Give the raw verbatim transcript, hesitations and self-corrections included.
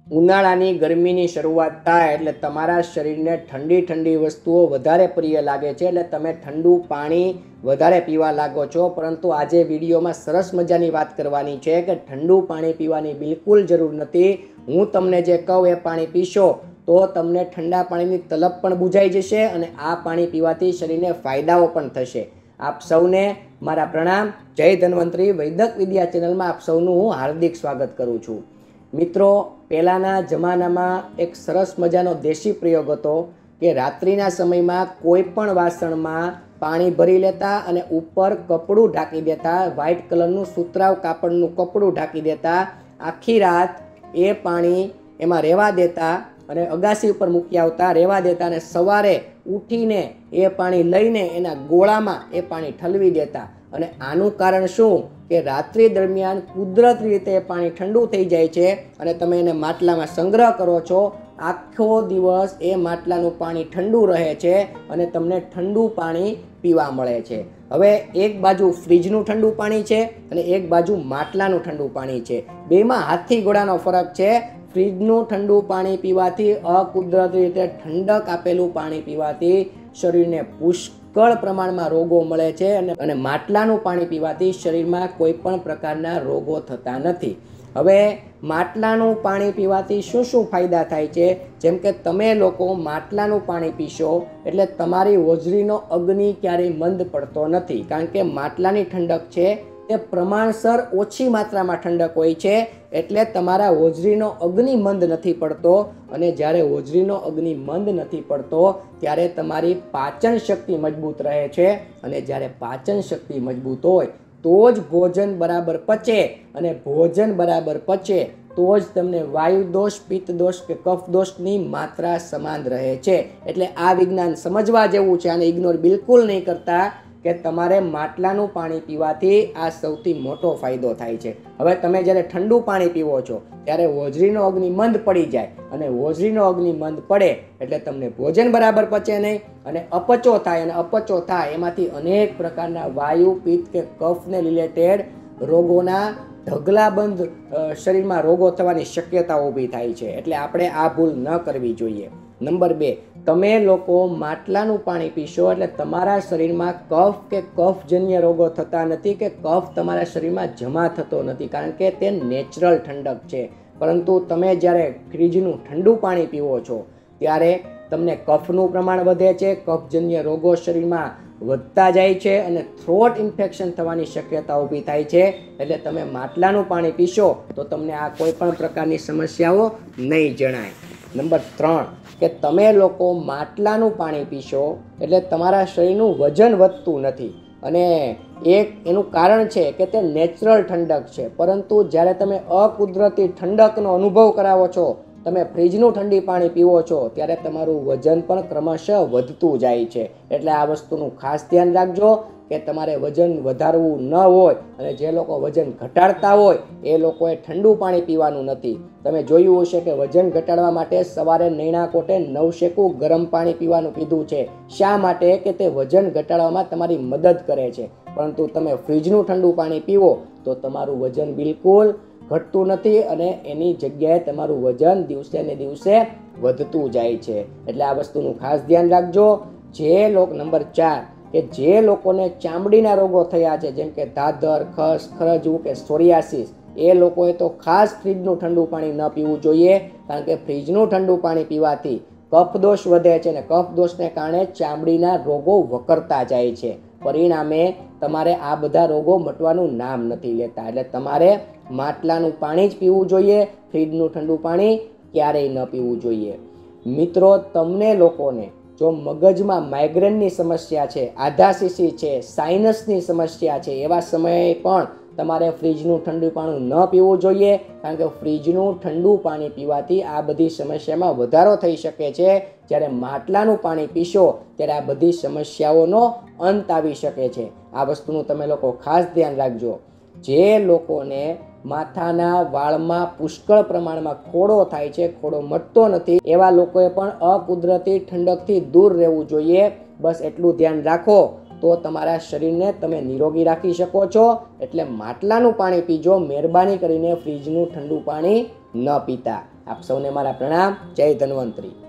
ઉનાળાની ગરમીની શરૂઆત થાય એટલે તમારા શરીરને ઠંડી ઠંડી વસ્તુઓ વધારે પ્રિય લાગે છે, એટલે તમે ઠંડુ પાણી વધારે પીવા લાગો છો. પરંતુ આજે વિડીયોમાં સરસ મજાની વાત કરવાની છે કે ઠંડુ પાણી પીવાની બિલકુલ જરૂર નથી. હું તમને જે કહું એ પાણી પીશો તો તમને ઠંડા પાણીની તલબ પણ બુઝાઈ જશે અને આ પાણી પીવાથી શરીરને ફાયદાઓ પણ થશે. આપ સૌને મારા પ્રણામ. જય ધન્વંતરી વૈદક વિદ્યા ચેનલમાં આપ સૌનું હું હાર્દિક સ્વાગત કરું છું. મિત્રો, પહેલાંના જમાનામાં એક સરસ મજાનો દેશી પ્રયોગ હતો કે રાત્રિના સમયમાં કોઈ પણ વાસણમાં પાણી ભરી લેતા અને ઉપર કપડું ઢાંકી દેતા, વ્હાઇટ કલરનું સુતરાવ કાપડનું કપડું ઢાંકી દેતા. આખી રાત એ પાણી એમાં રહેવા દેતા અને અગાસી ઉપર મૂકી આવતા, રહેવા દેતા અને સવારે ઉઠીને એ પાણી લઈને એના ગોળામાં એ પાણી ઠલવી દેતા. અને આનું કારણ શું કે રાત્રિ દરમિયાન કુદરતી રીતે પાણી ઠંડુ થઈ જાય છે અને તમે એને માટલામાં સંગ્રહ કરો છો. આખો દિવસ એ માટલાનું પાણી ઠંડુ રહે છે અને તમને ઠંડુ પાણી પીવા મળે છે. હવે એક બાજુ ફ્રીજનું ઠંડુ પાણી છે અને એક બાજુ માટલાનું ઠંડુ પાણી છે. બેમાં હાથથી ઘોડાનો ફરક છે. ફ્રીજનું ઠંડુ પાણી પીવાથી, અકુદરતી રીતે ઠંડક આપેલું પાણી પીવાથી શરીરને પુષ્કળ પ્રમાણમાં રોગો મળે છે અને અને માટલાનું પાણી પીવાથી શરીરમાં કોઈ પણ પ્રકારના રોગો થતા નથી. હવે માટલાનું પાણી પીવાથી શું શું ફાયદા થાય છે? જેમ કે તમે લોકો માટલાનું પાણી પીશો એટલે તમારી હોજરીનો અગ્નિ ક્યારેય મંદ પડતો નથી, કારણ કે માટલાની ઠંડક છે તે પ્રમાણસર ઓછી માત્રામાં ઠંડક હોય છે, એટલે તમારા હોજરીનો અગ્નિ મંદ નથી પડતો. અને જ્યારે હોજરીનો અગ્નિ મંદ નથી પડતો ત્યારે તમારી પાચન શક્તિ મજબૂત રહે છે અને જ્યારે પાચન શક્તિ મજબૂત હોય તો જ ભોજન બરાબર પચે અને ભોજન બરાબર પચે તો જ તમને વાયુ દોષ, પિત્ત દોષ કે કફ દોષની માત્રા સમાન રહે છે. એટલે આ વિજ્ઞાન સમજવા જેવું છે, આને ઇગ્નોર બિલકુલ નહીં કરતા કે તમારે માટલાનું પાણી પીવાથી આ સૌથી મોટો ફાયદો થાય છે. હવે તમે જ્યારે ઠંડુ પાણી પીવો છો ત્યારે હોજરીનો અગ્નિ મંદ પડી જાય અને હોજરીનો અગ્નિ મંદ પડે એટલે તમને ભોજન બરાબર પચે નહીં અને અપચો થાય, અને અપચો થાય એમાંથી અનેક પ્રકારના વાયુ, પિત્ત કે કફને રિલેટેડ રોગોના ઢગલાબંધ શરીરમાં રોગો થવાની શક્યતા ઊભી થાય છે. એટલે આપણે આ ભૂલ ન કરવી જોઈએ. નંબર બે, તમે લોકો માટલાનું પાણી પીશો એટલે તમારા શરીરમાં કફ કે કફજન્ય રોગો થતા નથી કે કફ તમારા શરીરમાં જમા થતો નથી, કારણ કે તે નેચરલ ઠંડક છે. પરંતુ તમે જ્યારે ફ્રીજનું ઠંડુ પાણી પીવો છો ત્યારે તમને કફનું પ્રમાણ વધે છે, કફજન્ય રોગો શરીરમાં વધતા જાય છે અને થ્રોટ ઇન્ફેક્શન થવાની શક્યતા ઊભી થાય છે. એટલે તમે માટલાનું પાણી પીશો તો તમને આ કોઈ પણ પ્રકારની સમસ્યાઓ નહીં જણાય. નંબર ત્રણ, કે તમે લોકો માટલાનું પાણી પીશો એટલે તમારા શરીરનું વજન વધતું નથી, અને એક એનું કારણ છે કે તે નેચરલ ઠંડક છે. પરંતુ જ્યારે તમે અકુદરતી ઠંડકનો અનુભવ કરાવો છો, તમે ફ્રીજનું ઠંડી પાણી પીવો છો, ત્યારે તમારું વજન પણ ક્રમશઃ વધતું જાય છે. એટલે આ વસ્તુનું ખાસ ધ્યાન રાખજો કે તમારે વજન વધારવું ન હોય અને જે લોકો વજન ઘટાડતા હોય એ લોકોએ ઠંડુ પાણી પીવાનું નથી. તમે જોયું હશે કે વજન ઘટાડવા માટે સવારે નૈણા કોટે નવશેકું ગરમ પાણી પીવાનું કીધું છે. શા માટે? કે તે વજન ઘટાડવામાં તમારી મદદ કરે છે. પરંતુ તમે ફ્રીજનું ઠંડુ પાણી પીવો તો તમારું વજન બિલકુલ ઘટતું નથી અને એની જગ્યાએ તમારું વજન દિવસે ને દિવસે વધતું જાય છે. એટલે આ વસ્તુનું ખાસ ધ્યાન રાખજો. જે લોકો નંબર ચાર, કે જે લોકોને ચામડીના રોગો થયા છે, જેમ કે ધાધર, ખસ, ખરજવું કે સોરિયાસિસ, એ લોકોએ તો ખાસ ફ્રીજનું ઠંડુ પાણી ન પીવું જોઈએ, કારણ કે ફ્રીજનું ઠંડુ પાણી પીવાથી કફ દોષ વધે છે અને કફ દોષને કારણે ચામડીના રોગો વકરતા જાય છે. પરિણામે તમારે આ બધા રોગો મટવાનું નામ નથી લેતા. એટલે તમારે માટલાનું પાણી જ પીવું જોઈએ, ફ્રીજનું ઠંડુ પાણી ક્યારેય ન પીવું જોઈએ. મિત્રો, તમને લોકોને જો મગજમાં માઇગ્રેનની સમસ્યા છે, આધાશીશી છે, સાઇનસની સમસ્યા છે, એવા સમયે પણ તમારે ફ્રીજનું ઠંડુ પાણી ન પીવું જોઈએ, કારણ કે ફ્રીજનું ઠંડુ પાણી પીવાથી આ બધી સમસ્યામાં વધારો થઈ શકે છે. જ્યારે માટલાનું પાણી પીશો ત્યારે આ બધી સમસ્યાઓનો અંત આવી શકે છે. આ વસ્તુનું તમે લોકો ખાસ ધ્યાન રાખજો. જે લોકોને માથાના વાળમાં પુષ્કળ પ્રમાણમાં ખોડો થાય છે, ખોડો મટતો નથી, એવા લોકોએ પણ અકુદરતી ઠંડકથી દૂર રહેવું જોઈએ. બસ એટલું ધ્યાન રાખો તો તમારા શરીરને તમે નિરોગી રાખી શકો છો. એટલે માટલાનું પાણી પીજો, મહેરબાની કરીને ફ્રીજનું ઠંડુ પાણી ન પીતા. આપ સૌને મારા પ્રણામ. જય ધન્વંતરી.